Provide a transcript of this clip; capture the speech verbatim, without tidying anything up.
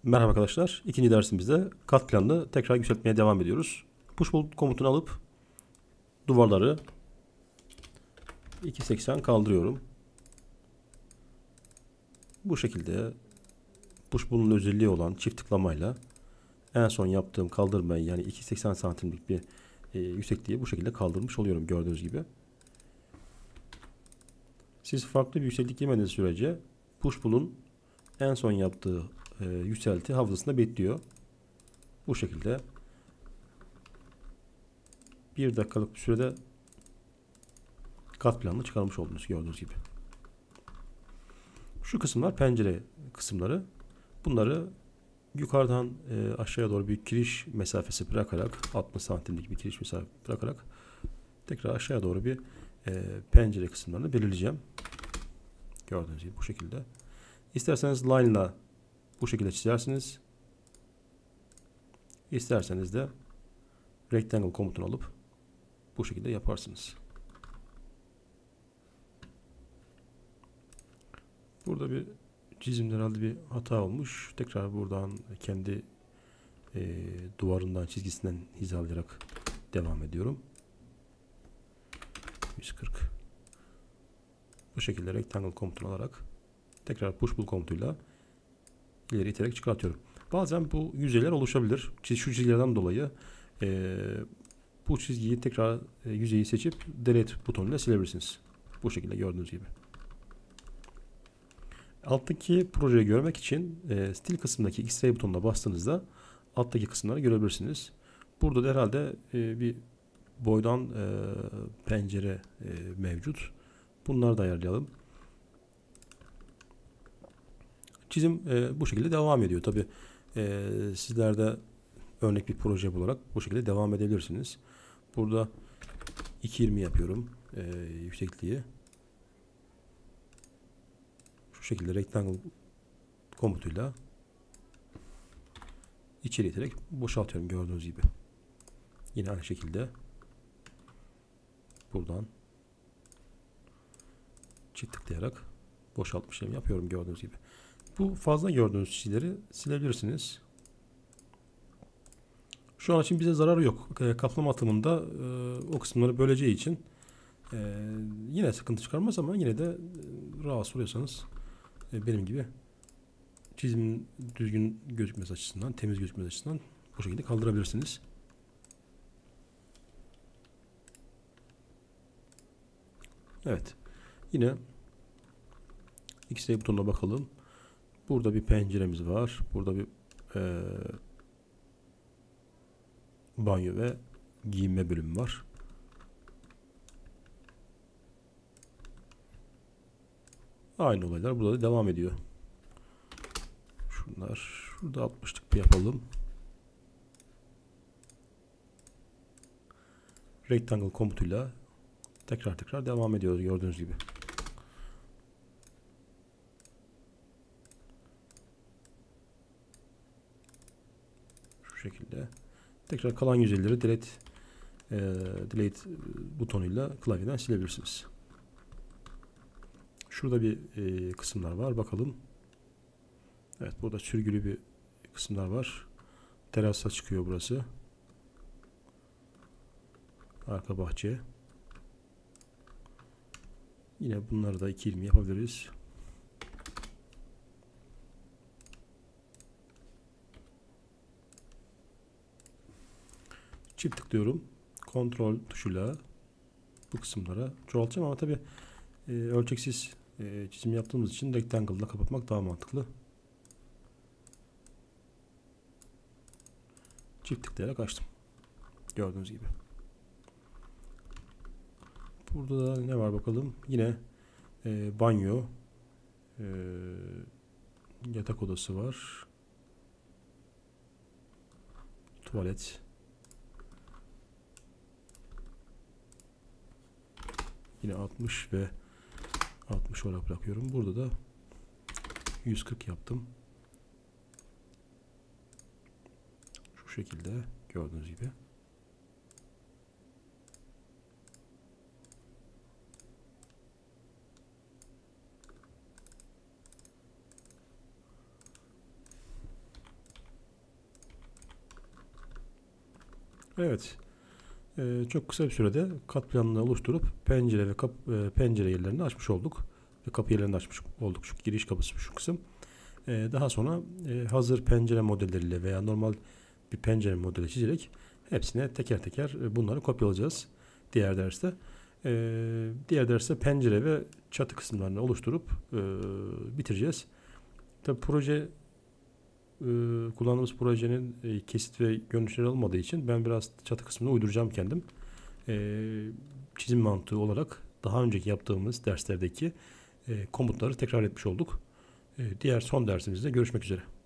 Merhaba arkadaşlar. İkinci dersimizde kat planını tekrar yükseltmeye devam ediyoruz. Push pull komutunu alıp duvarları iki seksen kaldırıyorum. Bu şekilde push pull'un özelliği olan çift tıklamayla en son yaptığım kaldırmayı, yani iki seksen santimlik bir e, yüksekliği bu şekilde kaldırmış oluyorum gördüğünüz gibi. Siz farklı bir yükseklik yemediğiniz sürece push pull'un en son yaptığı e, yükselti hafızasında bekliyor. Bu şekilde bir dakikalık bir sürede kat planını çıkarmış oldunuz gördüğünüz gibi. Şu kısımlar pencere kısımları. Bunları yukarıdan e, aşağıya doğru bir giriş mesafesi bırakarak, altmış santimlik bir giriş mesafesi bırakarak tekrar aşağıya doğru bir e, pencere kısımlarını belirleyeceğim. Gördüğünüz gibi bu şekilde. İsterseniz line ile bu şekilde çizersiniz. İsterseniz de rectangle komutunu alıp bu şekilde yaparsınız. Burada bir çizimde herhalde bir hata olmuş. Tekrar buradan kendi e, duvarından, çizgisinden hizalayarak devam ediyorum. yüz kırk. Bu şekilde rectangle komutunu alarak tekrar push pull komutuyla ileri iterek çıkartıyorum. Bazen bu yüzeyler oluşabilir. Şu çizgilerden dolayı e, bu çizgiyi tekrar e, yüzeyi seçip delete butonuyla silebilirsiniz. Bu şekilde gördüğünüz gibi. Alttaki projeyi görmek için e, stil kısmındaki X-ray butonuna bastığınızda alttaki kısımları görebilirsiniz. Burada da herhalde e, bir boydan e, pencere e, mevcut. Bunları da ayarlayalım. Çizim e, bu şekilde devam ediyor. Tabi e, sizler de örnek bir proje bularak bu şekilde devam edebilirsiniz. Burada iki yirmi yapıyorum e, yüksekliği. Şu şekilde rectangle komutuyla içeri iterek boşaltıyorum gördüğünüz gibi. Yine aynı şekilde buradan çift tıklayarak boşaltma işlemi yapıyorum gördüğünüz gibi. Bu fazla gördüğünüz çizgileri silebilirsiniz. Şu an için bize zararı yok. Kaplama atımında e, o kısımları böleceği için e, yine sıkıntı çıkarmaz, ama yine de e, rahatsız oluyorsanız e, benim gibi çizimin düzgün gözükmesi açısından, temiz gözükmesi açısından bu şekilde kaldırabilirsiniz. Evet. Yine X-ray butonuna bakalım. Burada bir penceremiz var. Burada bir e, banyo ve giyinme bölümü var. Aynı olaylar burada da devam ediyor. Şunlar. Şurada altmışlık bir yapalım. Rectangle komutuyla tekrar tekrar devam ediyoruz gördüğünüz gibi. Şu şekilde. Tekrar kalan yüzeyleri delete e, delete butonuyla klavyeden silebilirsiniz. Şurada bir e, kısımlar var. Bakalım. Evet, burada sürgülü bir kısımlar var. Terasa çıkıyor burası. Arka bahçe. Yine bunları da iki yirmi yapabiliriz. Çift tıklıyorum. Kontrol tuşuyla bu kısımlara çoğaltacağım, ama tabi e, ölçeksiz e, çizim yaptığımız için rectangle ile kapatmak daha mantıklı. Çift tıklayarak açtım. Gördüğünüz gibi. Burada da ne var bakalım. Yine e, banyo, e, yatak odası var. Tuvalet. Yine altmış ve altmış olarak bırakıyorum. Burada da yüz kırk yaptım. Şu şekilde gördüğünüz gibi. Evet. Ee, çok kısa bir sürede kat planını oluşturup pencere ve kap, e, pencere yerlerini açmış olduk. Ve kapı yerlerini açmış olduk. Şu giriş kapısı şu kısım. Ee, daha sonra e, hazır pencere modelleriyle veya normal bir pencere modeli çizerek hepsine teker teker e, bunları kopyalayacağız diğer derste. Ee, diğer derste pencere ve çatı kısımlarını oluşturup e, bitireceğiz. Tabii proje e, kullandığımız projenin e, kesit ve görünüşleri olmadığı için ben biraz çatı kısmını uyduracağım kendim. E, çizim mantığı olarak daha önceki yaptığımız derslerdeki e, komutları tekrar etmiş olduk. E, diğer son dersimizde görüşmek üzere.